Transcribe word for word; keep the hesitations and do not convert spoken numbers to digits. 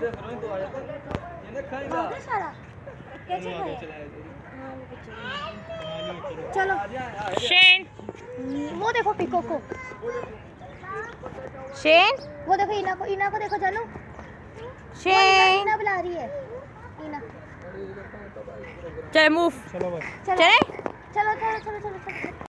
सारा चलो शेन, वो देखो पिको को, शेन, वो देखो इना को, इना को देखो जानू, शेन, इना बुला रही है, इना। चल मूव, चलो बस चले चलो चलो चलो चलो चलो।